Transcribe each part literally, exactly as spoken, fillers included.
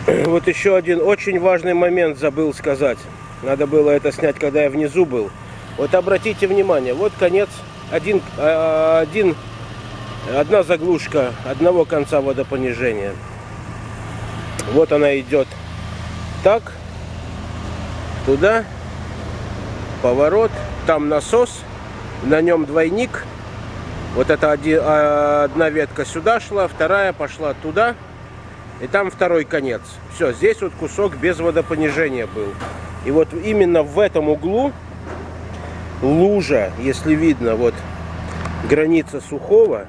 Вот еще один очень важный момент забыл сказать. Надо было это снять, когда я внизу был. Вот обратите внимание, вот конец, один, один, одна заглушка одного конца водопонижения. Вот она идет так, туда, поворот, там насос, на нем двойник. Вот это один, одна ветка сюда шла, вторая пошла туда, и там второй конец. Все, здесь вот кусок без водопонижения был. И вот именно в этом углу лужа, если видно, вот граница сухого.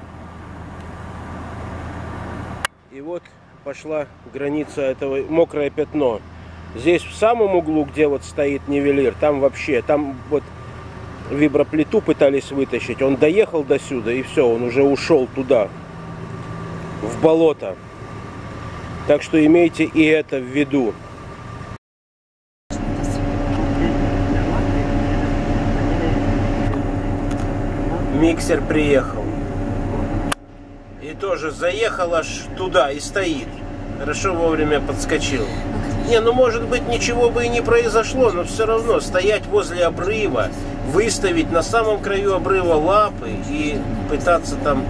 И вот пошла граница этого, мокрое пятно. Здесь в самом углу, где вот стоит нивелир, там вообще, там вот виброплиту пытались вытащить. Он доехал до сюда, и все, он уже ушел туда, в болото. Так что имейте и это в виду. Миксер приехал. И тоже заехал аж туда и стоит. Хорошо вовремя подскочил. Не, ну может быть ничего бы и не произошло, но все равно стоять возле обрыва, выставить на самом краю обрыва лапы и пытаться там...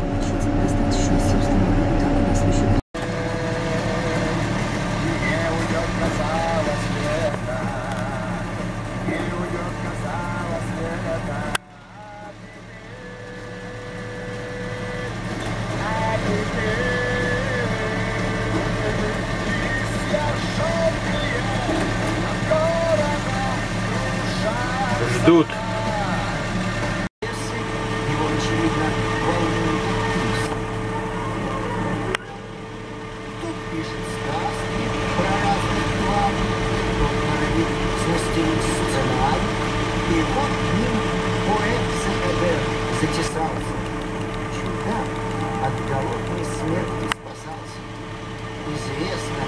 Ждут. И вот к ним поэт ЦКД затесался. Чудак от голодной смерти спасался. Известно.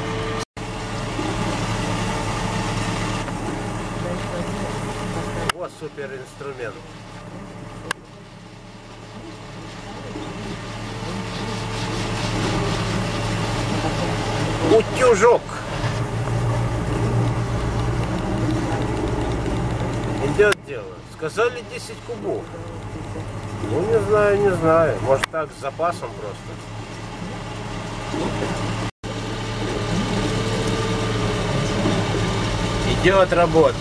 Вот супер инструмент. Утюжок. Идет дело. Сказали десять кубов. Ну, не знаю, не знаю. Может, так, с запасом просто. Идет работа.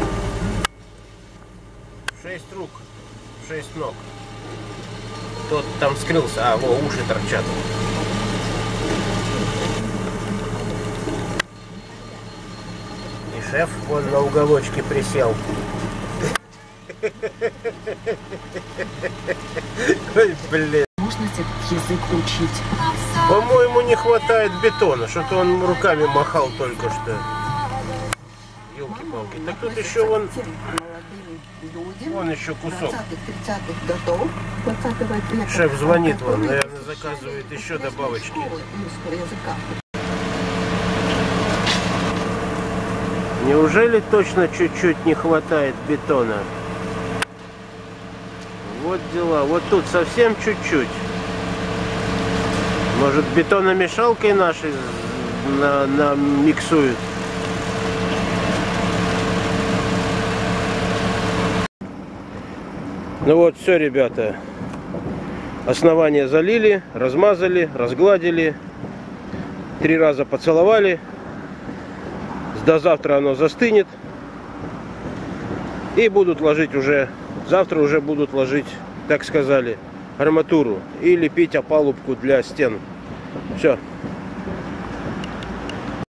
Шесть рук, шесть ног. Тот там скрылся. А, во, уши торчат. И шеф вон на уголочке присел. Ой, блин. Можно этот язык учить? По-моему, не хватает бетона. Что-то он руками махал только что. Ёлки-палки. Так тут еще вон... Вон еще кусок. Шеф звонит вам, наверное, заказывает еще добавочки. Неужели точно чуть-чуть не хватает бетона? Вот дела. Вот тут совсем чуть-чуть. Может, бетономешалкой нашей на, на миксуют? Ну вот, все, ребята. Основание залили, размазали, разгладили. Три раза поцеловали. До завтра оно застынет. И будут ложить уже... Завтра уже будут ложить, так сказали, арматуру. И лепить опалубку для стен. Все.